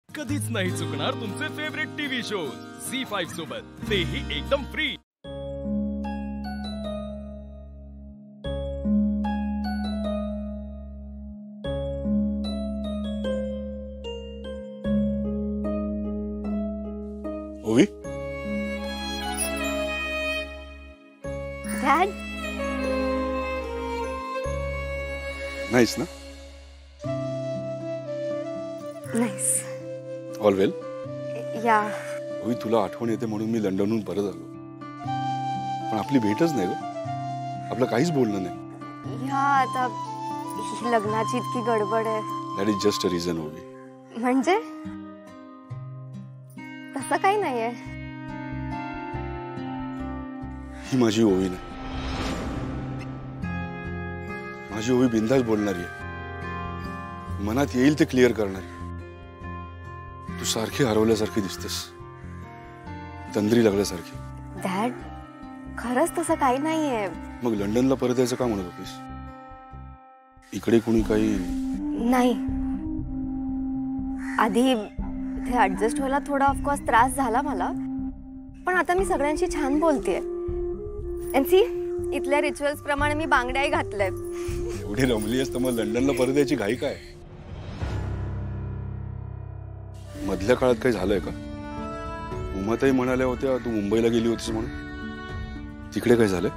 कधीच नाही चुकणार तुमचे फेवरेट टीव्ही शोज झी5 सोबत, तेही एकदम फ्री। ओवी, डॅड, नाहीस ना? नाईस। All well? या ओवी, तुला आठवण येते म्हणून मी लंडनहून परत आलो, पण आपली भेटच नाही ग, आपलं काहीच बोलणं नाही। या आता ही लग्नाची इतकी गडबड आहे। That is just a reason Ovi. म्हणजे तसं काही नाहीये। ही माझी ओवी नाही, माझी ओवी बिंदास बोलणारी आहे, मनात येईल ते क्लिअर करणारी। तू सारखी हरवल्यासारखी दिसतेस, तंद्री लागल्यासारखी। डॅड, खरंच तसं काही नाहीये। मग लंडनला परत यायचं का म्हणत होतीस? इकडे कुणी काही नाही, आधी इथे ऍडजस्ट व्हायला थोडा ऑफकोर्स त्रास झाला मला, पण आता मी सगळ्यांशी छान बोलतेय। एंड सी, इथल्या रिच्युअल्स प्रमाणे मी बांगड्याही घातल्यात। एवढी रमली असतं मग लंडनला परत यायची घाई काय? मधल्या काळात काही झालंय का? उमाताई म्हणाल्या होत्या तू मुंबईला गेली होतीस म्हणून, तिकडे काय झालंय?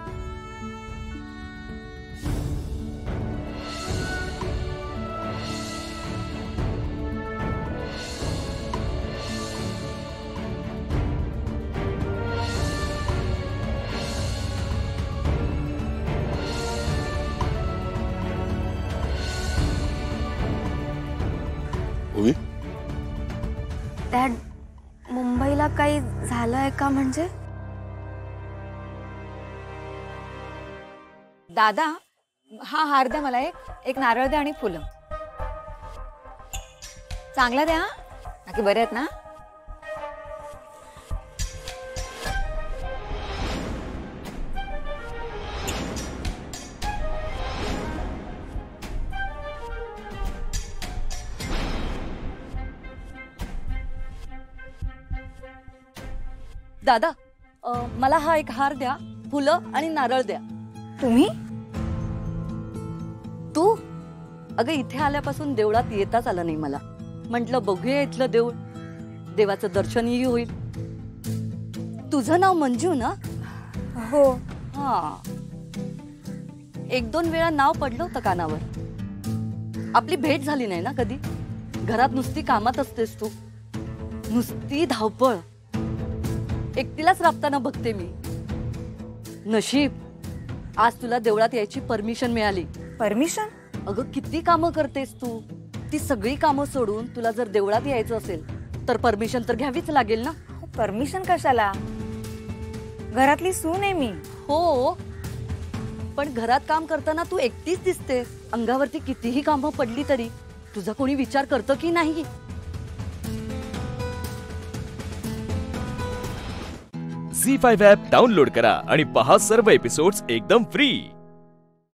ओवी, डॅड, मुंबईला काही झालंय का? म्हणजे दादा, हा हार द्या मला, एक नारळ द्या आणि फुलं चांगला द्या, बाकी बरे आहेत ना? दादा, मला हा एक हार द्या, फुलं आणि नारळ द्या। तुम्ही? तू? अगं, इथे आल्यापासून देवळात येताच आलं नाही मला, म्हटलं बघूया इथलं देऊळ, देवाचं दर्शनही होईल। तुझं नाव मंजू ना? हो। हा, एक दोन वेळा नाव पडलं होतं कानावर। आपली भेट झाली नाही ना कधी, घरात नुसती कामात असतेस तू, नुसती धावपळ, एकटीलाच राबताना बघते मी। नशीब आज तुला देवळात यायची परमिशन मिळाली। परमिशन? अगं, किती कामं करतेस तू, ती सगळी कामं सोडून तुला जर देवळात यायचं असेल तर परमिशन तर घ्यावीच लागेल ना। परमिशन कशाला? घरातली सून आहे मी। हो, पण घरात काम करताना तू एकटीच दिसते, अंगावरती कितीही कामं पडली तरी तुझा कोणी विचार करतं की नाही? झी5 ॲप डाउनलोड करा आणि पहा सर्व एपिसोड्स एकदम फ्री।